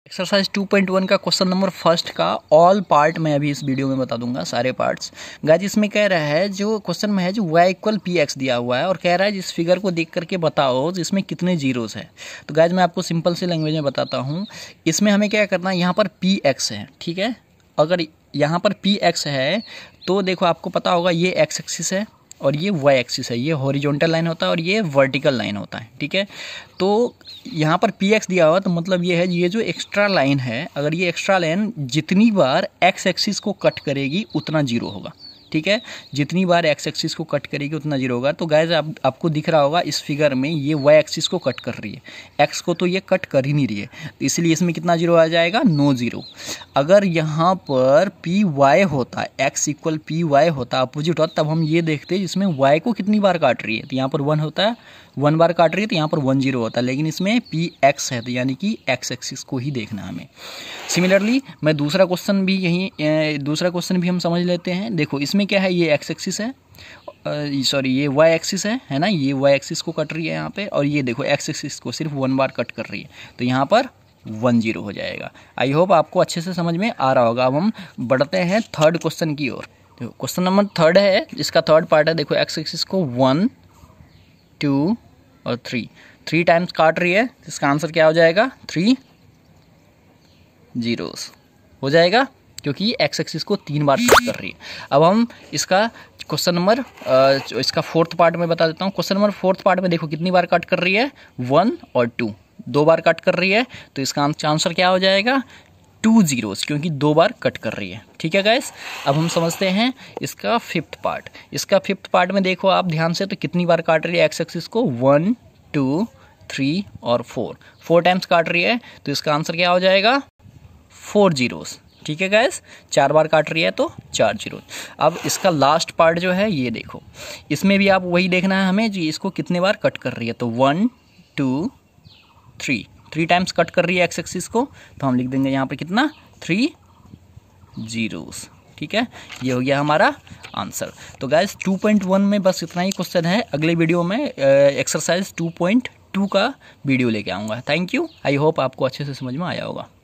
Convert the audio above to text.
Exercise 2.1 का question number first का all part मैं अभी इस वीडियो में बता दूंगा, सारे पार्ट्स। गाइस इसमें कह रहा है, जो क्वेश्चन में है जो y इक्वल पी एक्स दिया हुआ है और कह रहा है जिस फिगर को देख करके बताओ जिसमें कितने जीरोस है। तो गाइस मैं आपको सिंपल सी लैंग्वेज में बताता हूँ। इसमें हमें क्या करना है, यहाँ पर पी एक्स है, ठीक है। अगर यहाँ पर पी एक्स है तो देखो आपको पता होगा ये एक्स एक्सिस है और ये वाई एक्सिस है, ये हॉरिजॉन्टल लाइन होता है और ये वर्टिकल लाइन होता है, ठीक है। तो यहाँ पर पी एक्स दिया हुआ तो मतलब ये है, ये जो एक्स्ट्रा लाइन है, अगर ये एक्स्ट्रा लाइन जितनी बार एक्स एक्सिस को कट करेगी उतना जीरो होगा, ठीक है। जितनी बार एक्स एक्सिस को कट करेगी उतना जीरो होगा। तो गाइस आपको दिख रहा होगा इस फिगर में ये वाई एक्सिस को कट कर रही है, एक्स को तो ये कट कर ही नहीं रही है, तो इसलिए इसमें कितना जीरो आ जाएगा, नो जीरो। अगर यहाँ पर पी वाई होता, एक्स इक्वल पी वाई होता, अपोजिट होता, तब हम ये देखते जिसमें वाई को कितनी बार काट रही है, तो यहाँ पर 1 होता है, 1 बार काट रही है तो यहाँ पर 1 जीरो होता है। लेकिन इसमें पी एक्स है तो यानी कि एक्स एक्सिस को ही देखना हमें। सिमिलरली मैं दूसरा क्वेश्चन भी हम समझ लेते हैं। देखो इसमें क्या है, ये एक्स एक्सिस है, सॉरी ये वाई एक्सिस है ना, ये वाई एक्सिस को कट रही है यहाँ पे, और ये देखो एक्स एक्सिस को सिर्फ 1 बार कट कर रही है, तो यहाँ पर 1 जीरो हो जाएगा। आई होप आपको अच्छे से समझ में आ रहा होगा। अब हम बढ़ते हैं थर्ड क्वेश्चन की ओर। देखो क्वेश्चन नंबर थर्ड है, जिसका थर्ड पार्ट है। देखो एक्स एक्सिस को 1 2 और 3 टाइम्स काट रही है, इसका आंसर क्या हो जाएगा, 3 जीरोस हो जाएगा, क्योंकि एक्स एक्सिस को 3 बार कट कर रही है। अब हम इसका क्वेश्चन नंबर इसका फोर्थ पार्ट में बता देता हूँ। क्वेश्चन नंबर फोर्थ पार्ट में देखो कितनी बार कट कर रही है, 1 और 2 बार कट कर रही है, तो इसका आंसर क्या हो जाएगा, 2 जीरोस, क्योंकि 2 बार कट कर रही है, ठीक है गाइस। अब हम समझते हैं इसका फिफ्थ पार्ट। इसका फिफ्थ पार्ट में देखो आप ध्यान से, तो कितनी बार काट रही है एक्स एक्सिस को, 1 2 3 और 4 टाइम्स काट रही है, तो इसका आंसर क्या हो जाएगा, 4 जीरोस, ठीक है गाइस। 4 बार काट रही है तो 4 जीरो। अब इसका लास्ट पार्ट जो है ये देखो, इसमें भी आप वही देखना है हमें जी, इसको कितने बार कट कर रही है, तो 1 2 3 टाइम्स कट कर रही है एक्स एक्सिस को, तो हम लिख देंगे यहाँ पे कितना, 3 जीरोस, ठीक है। ये हो गया हमारा आंसर। तो गाइस 2.1 में बस इतना ही क्वेश्चन है। अगले वीडियो में एक्सरसाइज 2.2 का वीडियो लेके आऊँगा। थैंक यू, आई होप आपको अच्छे से समझ में आया होगा।